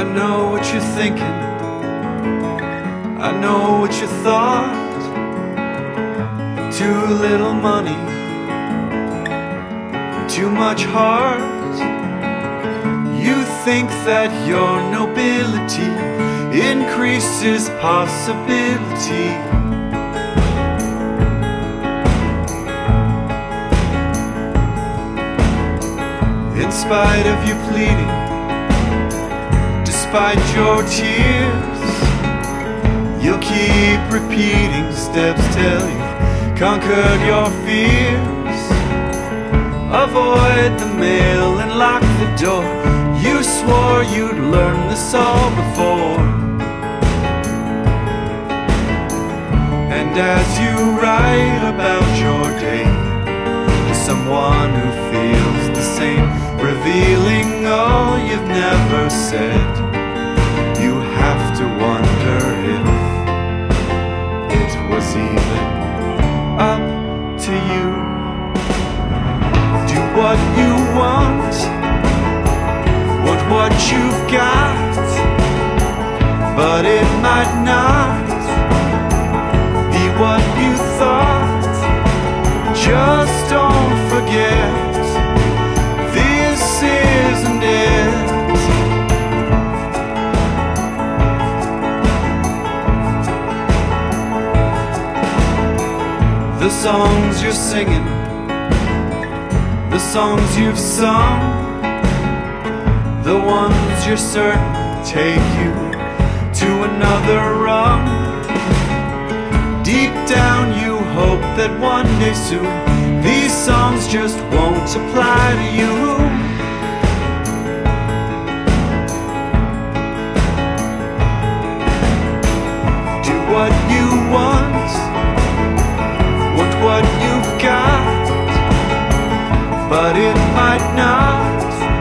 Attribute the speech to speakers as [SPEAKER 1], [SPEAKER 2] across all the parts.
[SPEAKER 1] know what you're thinking, I know what you thought. Too little money, too much heart. You think that your nobility increases possibility. In spite of you pleading, despite your tears, you'll keep repeating steps till you've conquered your fears. Avoid the mail and lock the door. You swore you'd learn this all before. And as you write about your day to someone who feels the same, revealing all you've never said, you have to wonder if it was even up to you. Do what you want what you've got, but it might not be what you thought. Just don't forget, this isn't it. The songs you're singing, the songs you've sung, the ones you're certain take you to another rung. Deep down you hope that one day soon these songs just won't apply to you. Do what you want what you've got, but it might not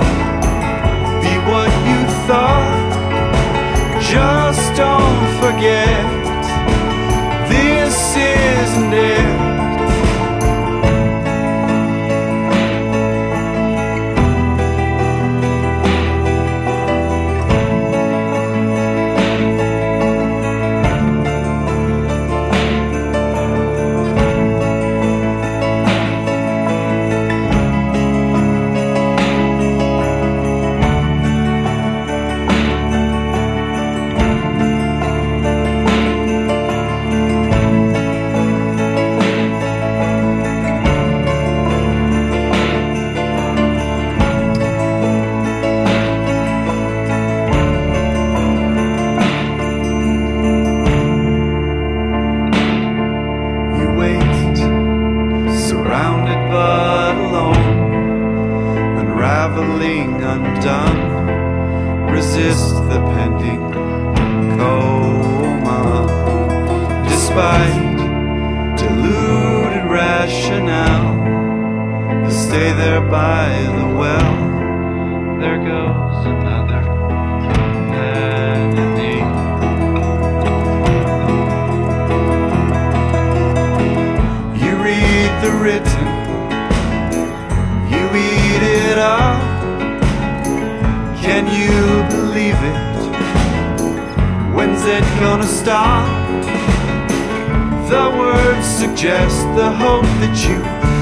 [SPEAKER 1] what you thought. Just don't forget, this isn't it. But alone, unraveling, undone, resist the pending coma. Despite deluded rationale, you stay there by the well. There goes another enemy. You read the written, eat it up. Can you believe it? When's it gonna stop? The words suggest the hope that you